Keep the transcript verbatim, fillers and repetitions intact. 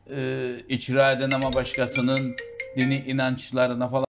e, icra eden ama başkasının dini inançlarına falan